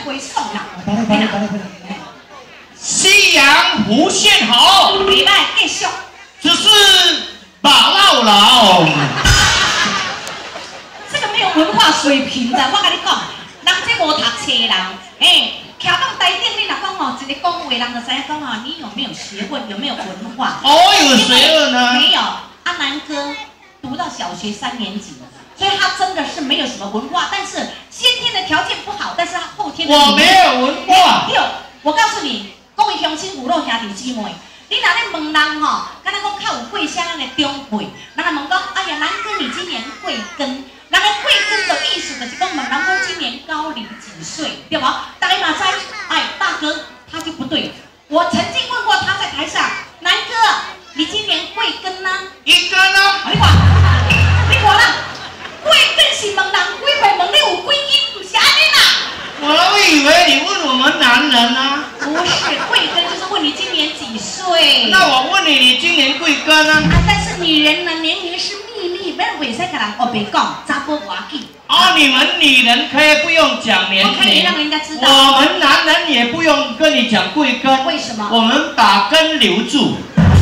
回送啦。 西洋无限好， 袂歹，继续。 只是把老老。 这个没有文化水平的，我跟你讲，人这无读册的人，徛到台顶，你若讲哦，一个讲话人就知影讲哦，你有没有学问，有没有文化？ 哦，有学问呢？ 没有，阿南哥读到小学3年级，所以他真的是没有什么文化，但是先天的条件不好，但是他后天的。 我没有文化。 有，我告诉你，讲伊乡亲五路兄弟姊妹。你若咧问人吼，敢若讲较有贵乡的长辈，人来问讲，哎呀，南哥你今年贵庚？人个贵庚的意思就是讲问人讲今年高你几岁，对吧？大家马在，哎，大哥他就不对。我曾经问过他在台上，南哥，你今年贵庚呢？1庚啊！你看啦，贵庚是问人几岁，问你有几斤，不是安尼啦。 我以为你问我们男人啊。 不是，贵庚就是问你今年几岁。 那我问你，你今年贵庚啊？ 但是女人呢，年龄是秘密，别人袂使跟人后白讲，查甫话紧。 哦，你们女人可以不用讲年龄， 可以让人家知道。 我们男人也不用跟你讲贵庚。 为什么？ 我们把根留住。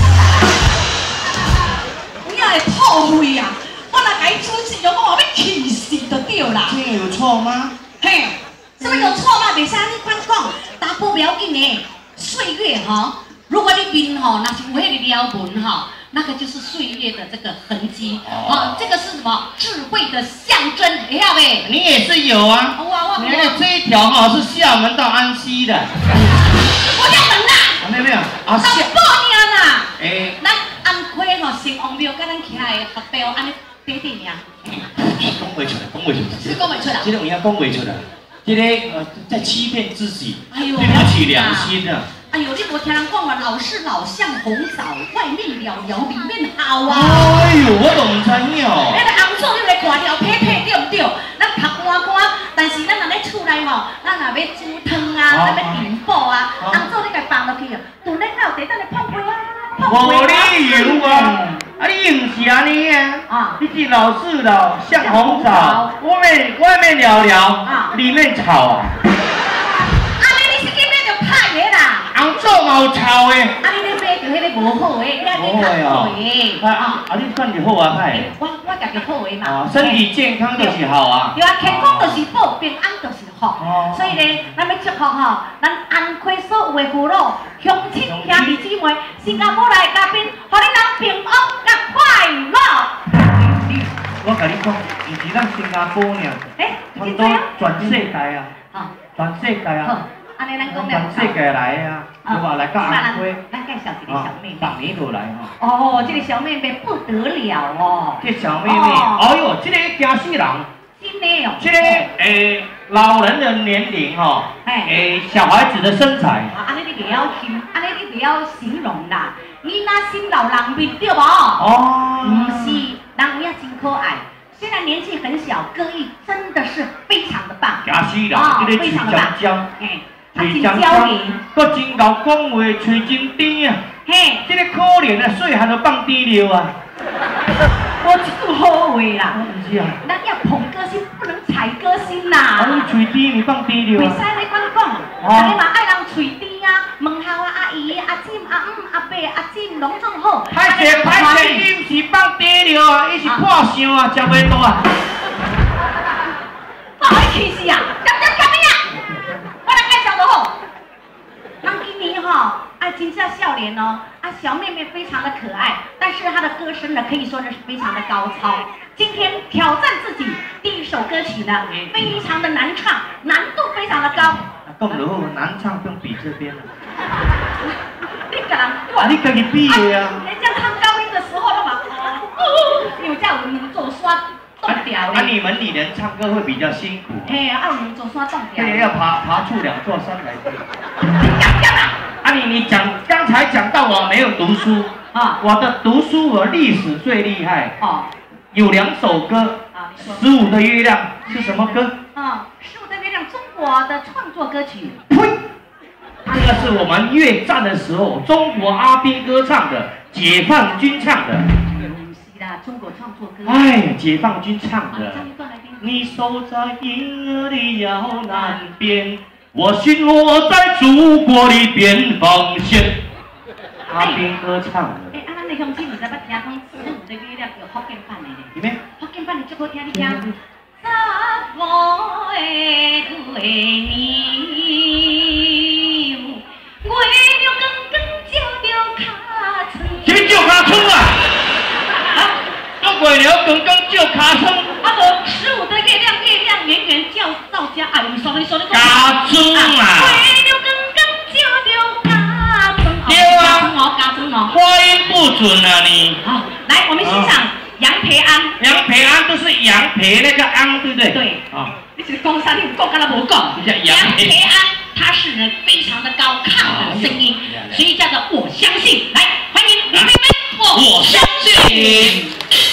你也会后悔呀！我若甲伊出去，我要气死就对啦。 这个有错吗？ 嘿，什么有错吗？袂使你宽讲，查甫不要紧的，岁月哈。如果你面吼，那是有迄个撩纹哈，那个就是岁月的这个痕迹。哦，这个是什么？智慧的象征，会晓袂？ 你也是有啊。你看这一条哈是厦门到安溪的。 我叫门啦。 没有啊。 到半年啦。 哎， 咱安溪吼城隍庙，甲咱徛的合标安尼短短尔。 讲袂出来，讲袂出来。 是讲袂出来。 这个有影讲袂出来。这个在欺骗自己，对不起良心啊！ 哎呦，你无听人讲嘛，老是老像红枣，外面了了，里面好啊！ 哎呦，我都唔知影哦。 那个红枣你来看了，配配对唔对？咱拍干干，但是咱若咧厝内吼，咱若要煮汤啊，咱要订补啊，红枣你家放落去哦，炖咧到地，等你泡开啊。 无理由啊！啊，你唔是安尼啊？你是老是老像红枣，外面了了，里面炒啊！ 啊，你是去买着歹的啦！ 红枣嘛有炒的。啊， 你咧买着迄个无好的，你安尼较好的。 啊，你算是好啊歹？ 我家己好的嘛。 身体健康就是好啊。 对啊，健康就是宝，平安就是福。所以呢，咱要祝福吼，咱安溪所有的父老、乡亲、兄弟姊妹，新加坡来嘉宾，互你人平安甲快乐。 我甲你讲，唔是咱新加坡尔，差不多全世界啊，全世界啊， 安尼咱讲全世界来啊，对吧？来到安溪， 咱介绍一个小妹妹， 逐年都来哈。 哦，这个小妹妹不得了哦。 这小妹妹，哎呦，这个惊死人。 真的哦。 这个老人的年龄哈，小孩子的身材。 安尼你袂晓形容啦，囡仔心老人面对无？ 哦。 不是，人也真可爱。虽然年纪很小，歌艺真的是非常的棒。 惊死人，这个嘴张张， 嘴张张， 搁真够讲话，嘴真甜啊。嘿，这个可怜的细汉都放低了啊。 我这么好话啦， 不是啊， 咱要捧歌星，不能踩歌星啦。 你嘴甜，你放低了啊。 袂使你讲讲，大家嘛爱人嘴甜啊，问候啊阿姨、阿婶、阿姆、阿伯、阿婶，拢总好。 歹势，伊唔是放低了啊，伊是破相啊，食袂大啊。 不好意思啊，干咩啊？我来介绍就好。咱今年吼，爱真正笑脸哦，小妹妹非常的可爱，但是她的歌声呢，可以说呢是非常的高超。今天挑战自己第一首歌曲呢，非常的难唱，难度非常的高。 讲得好，难唱不用比这边了。 你个人， 你自己比的啊。 人家唱高音的时候，那么因为这样有人做刷动调的。 你们女人唱歌会比较辛苦。 哎，有人做刷动调。 这个要爬出2座山来。你刚才讲到我没有读书啊，我的读书我历史最厉害哦，有2首歌啊，15的月亮是什么歌？ 啊，15的月亮，中国的创作歌曲。 呸！这个是我们越战的时候中国阿兵哥唱的，解放军唱的。 是啦，中国创作歌。 哎，解放军唱的。 唱一段来听。 你守在银河的遥南边。 我巡逻在祖国的边防线。阿兵哥唱的。 哎，咱的乡亲，你知捌听讲子母的月亮有福建版的咧？ 有咩？ 福建版的最好听，你听。十五个月娘，月亮光光照着脚床。 什么照脚床啊？啊，月亮光光照脚床。 啊无15的月亮，月亮圆圆照家。哎，你说你。 脚床啊！ 月亮光光照着脚床。 对啊。 家中哦。 发音不准啊你。 好，来我们欣赏杨培安。 杨培安都是杨培那个安，对不对？ 对。啊。你是讲啥？你有讲，敢若无讲？杨培安，他是人非常的高亢的声音，所以叫做我相信。来，欢迎李妹妹，我相信。